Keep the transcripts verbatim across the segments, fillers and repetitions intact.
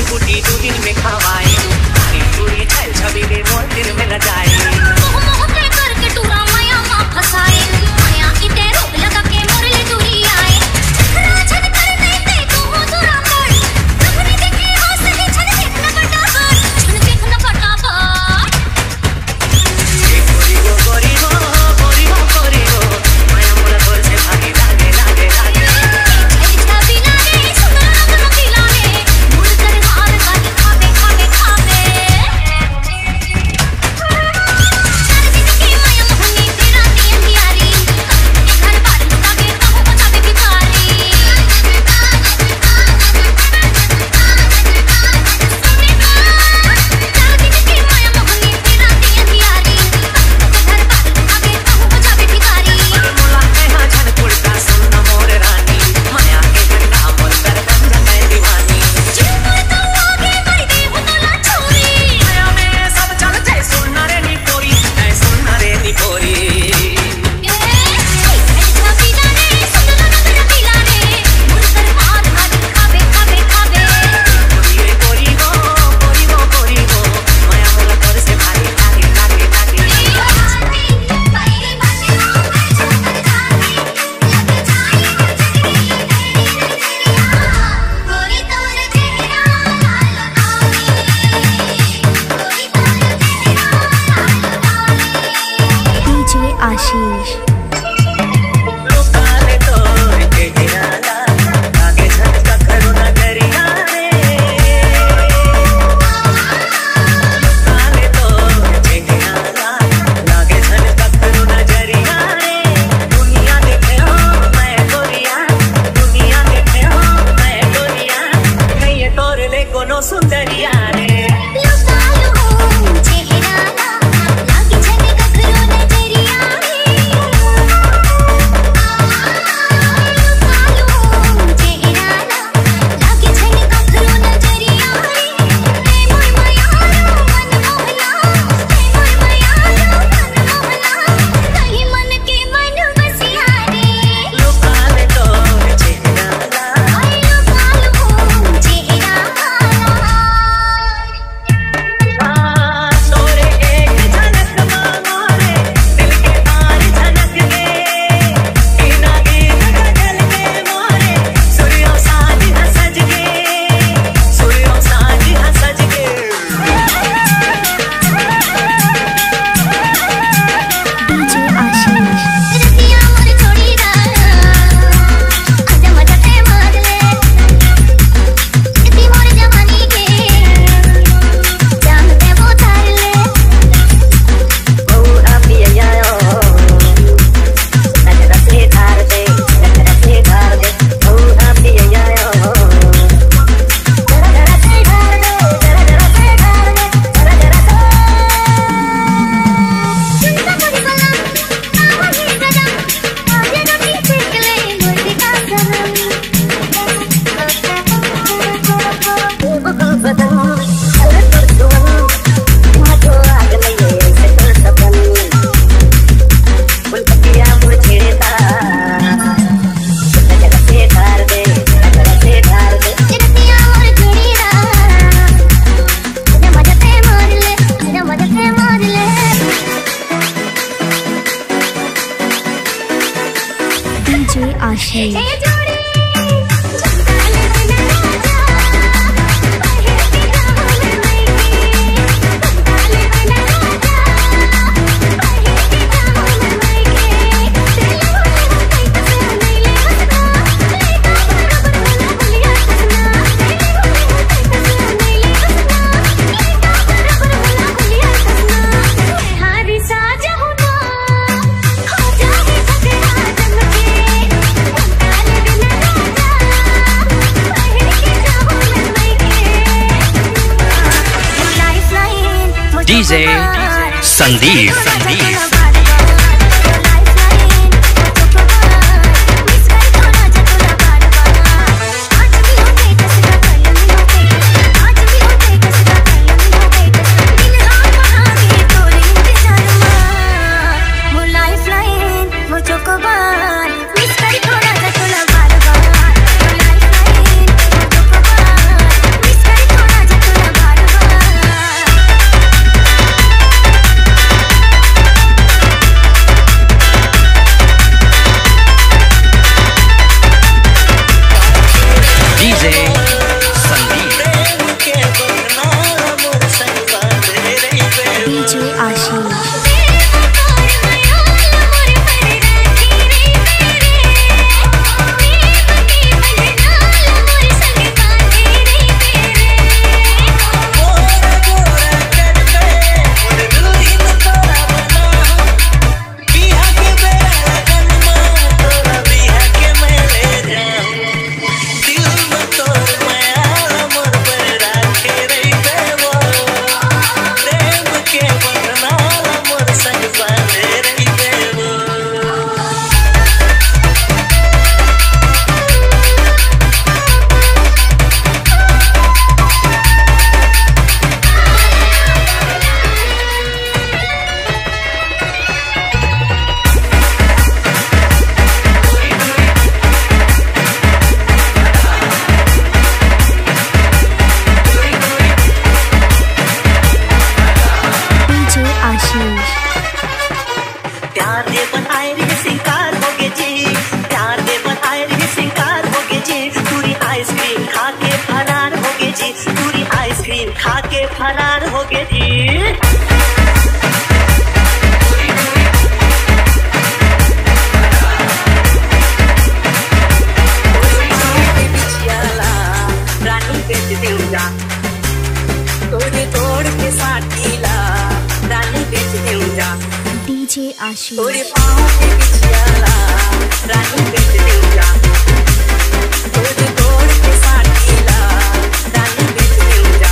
कुटी दो दिन में खवाए, पूरी पूरी छल छबी में वो दिन में न जाए। मोह मोह के करके टूरा माया माँ फसाए, माया इते रोग लगा के मोरले दूरी आए। राजन कर नहीं ते तू हो दूरा कर, नखरे देखे हौसले छन देखना फटाफट, छन देखना फटाफट। ये गोरी वो गोरी वो गोरी वो गोरी वो, माया मोला गोर से भागी लागे लागे लागे। छल छबी लागे सुंदर रंग रंगीला है, मुड़ कर मार खाके खावे खावे खावे। आशीष सुंदरिया रे Ashish DJ Sandeep Sandeep Let's go. फरार हो गए जी। तोड़ तोड़ के साटीला रानी बेच देऊंगा डीजे आशीष तोड़े पाँव के बिछियाला रानी बेच देऊंगा तोड़ तोड़ के साटीला रानी बेच देऊंगा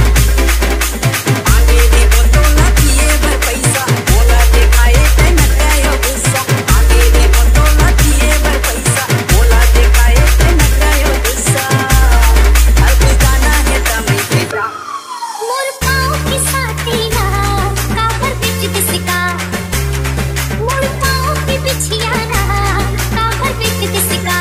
आगे दे बोतोला पिए भर पैसा बोला दिखाए ते न गयो गुस्सा आगे दे बोतोला पिए भर पैसा बोला दिखाए ते न गयो गुस्सा अब जाना है तमे बेटा मोर पाँव की साटीला काबर बिच किसका मोर पाँव की बिछियाला काबर बिच किसका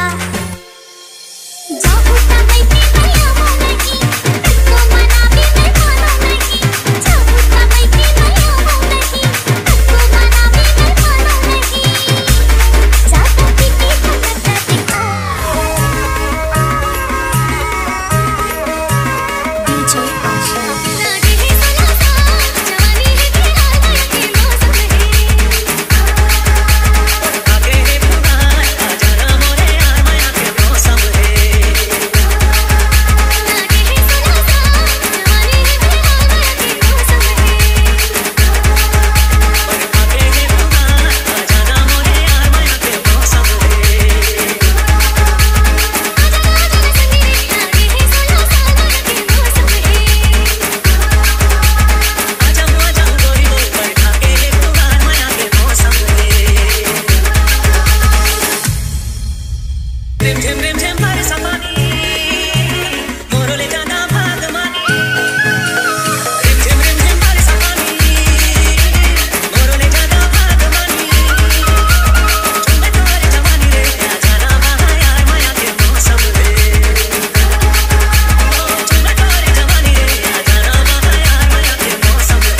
जाहू तबै के नया होगी तुझको मना भी मैं मानो नहीं जाहू तबै के नया होगी तुझको मना भी मैं मानो नहीं जाता पीती खटता दिखा डीजे आशीष लागे है सलासा जवानी है तेरा के मौसम है आगे है पुराना जाना मोरे यार माया के मौसम है। लागे है सलासा जवानी है तेरा के मौसम है आगे है पुराना जाना मोरे यार माया के मौसम है। आजा आजा गोरी गोरी बैठा के है पुराना माया के मौसम है। रिम झिम रिम झिम बरसा पानी मोरो ले जाना भागमानी रिम झिम रिम झिम बरसा पानी मोरो ले जाना भागमानी चुम्बे तोरे जवानी रे जाना वहाँ यार माया के मौसम है। चुम्बे तोरे जवानी रे जाना वहाँ यार माया के मौसम है।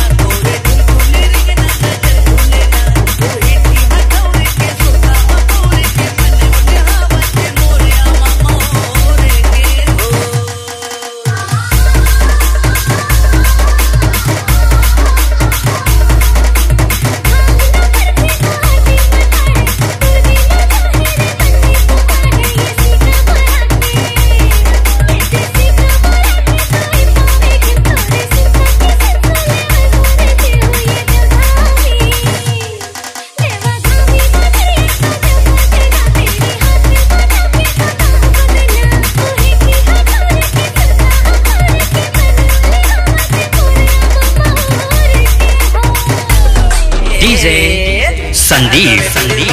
तोड़े संदीप संदीप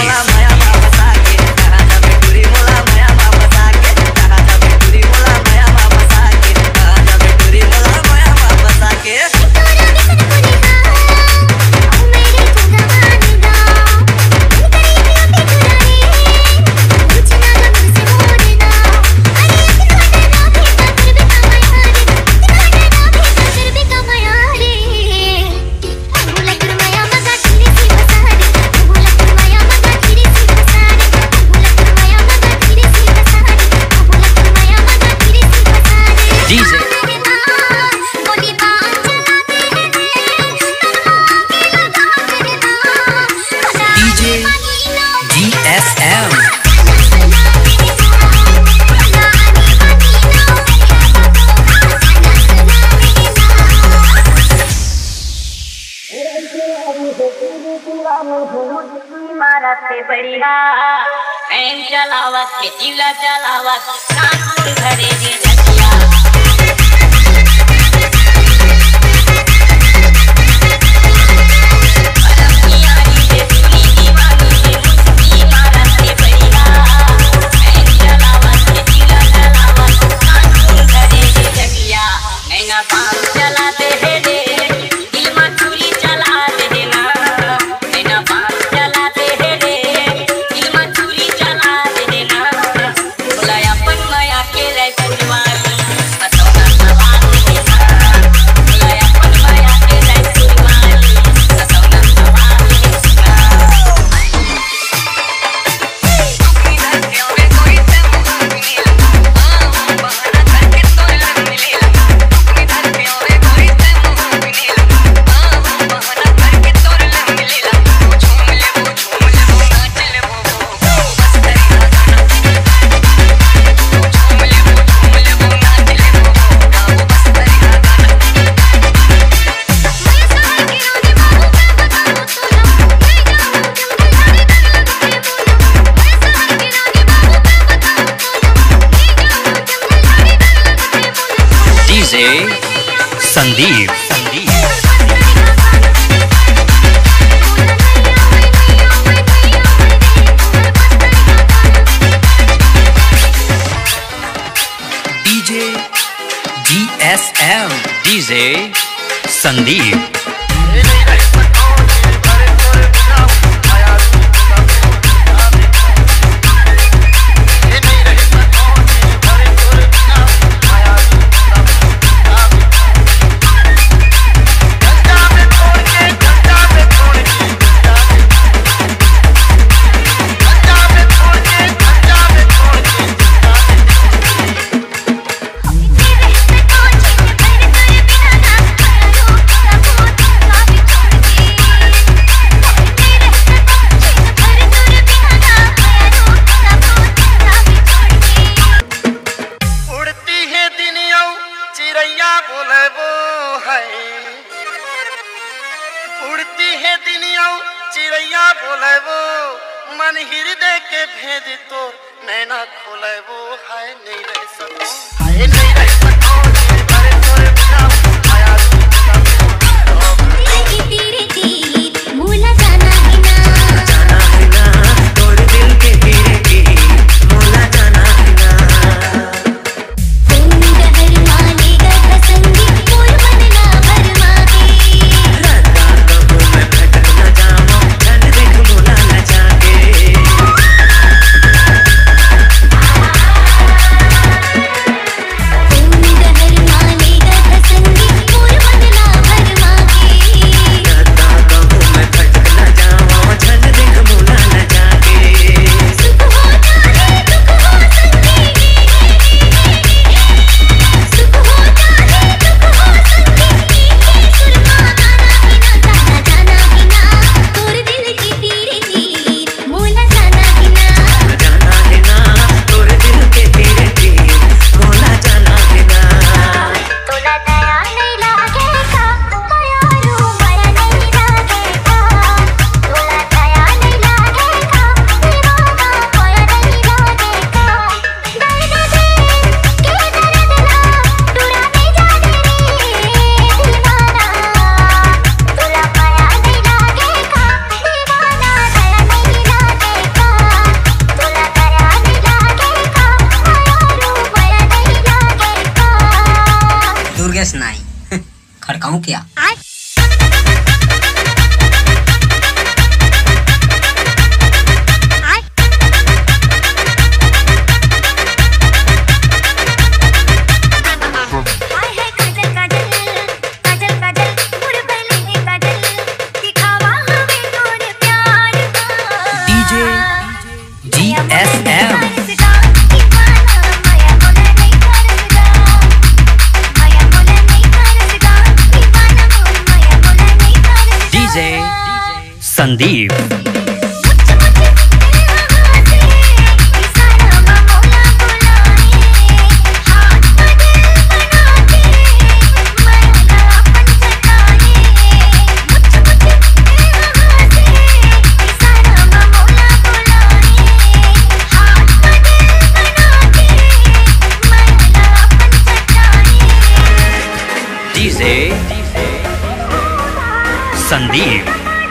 बढ़िया ट्रेन चलावत के जिला चलावत नागपुर घरे जे जतिया Sandeep Sandeep DJ ji S M DJ Sandeep मन हृदय के भेद तो नैना खोले वो हाय नहीं रह सको हाय नहीं रह सको अरे तोरे बिना आया आई तेरे तीर मोला जाना है ना जाना है ना तोरे दिल के गिरे की मोला जाना है ना तुम डहर मानेगा कसंगी मोर मन ना भरमा के राता कबू मैं भटक न जाऊं चल देख मोला न जाके तुम डहर मानेगा कसंगी Sandeep DJ Sandeep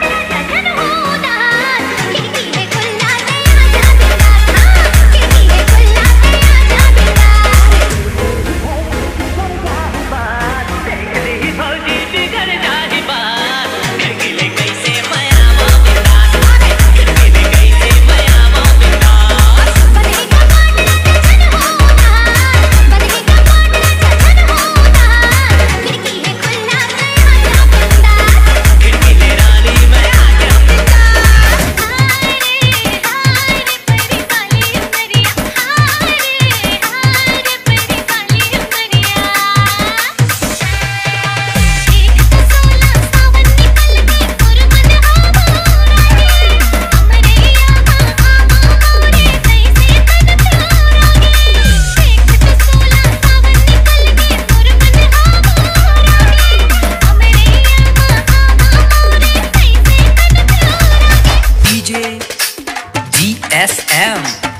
S M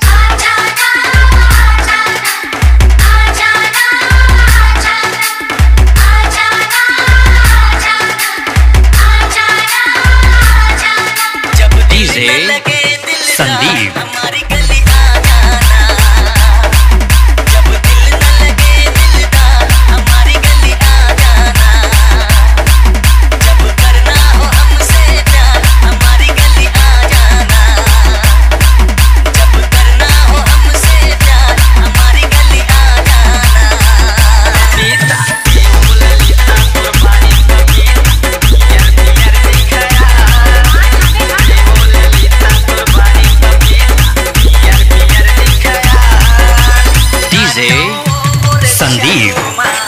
DJ Sandeep Sandeep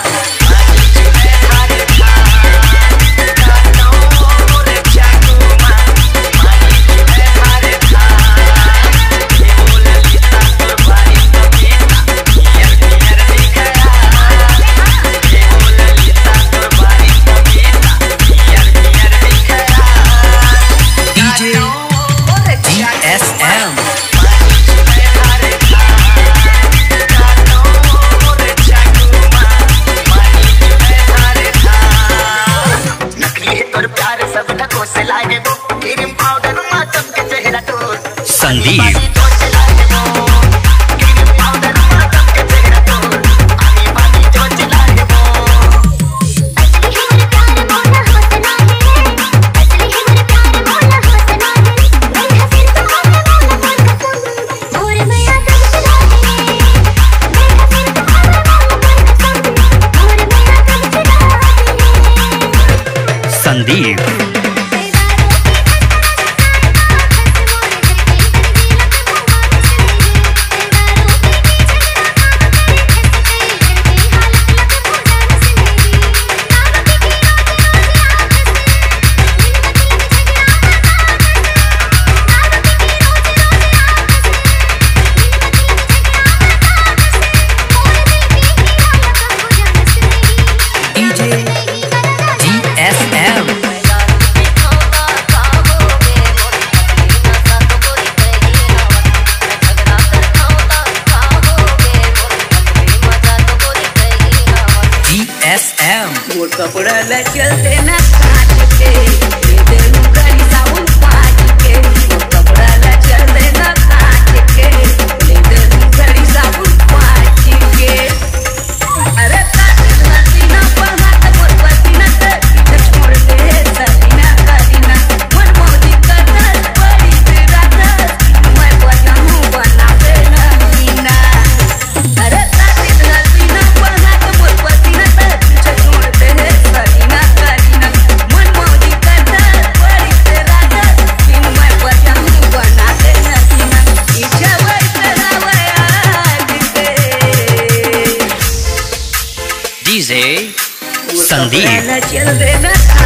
DJ S M Sandeep Sandeep S M वो कपड़ा ल चलते ना काट के दे लुगाई साउन पाट के वो कपड़ा ल चलते ना काट के दे लुगाई साउन पाट के अरे हसीना पहना तो मोर पसीना ते छोड़ दे सरीना करीना मन मोदी करत बड़ी रात मैं बजाऊं बना पे नगीना अरे हसीना पहना तो मोर पसीना ते छोड़ दे सरीना करीना मन मोदी करत बड़ी रात मैं बजाऊं बना पे नगीना इच्छा वही करावे आज डीजे संदीप चल देना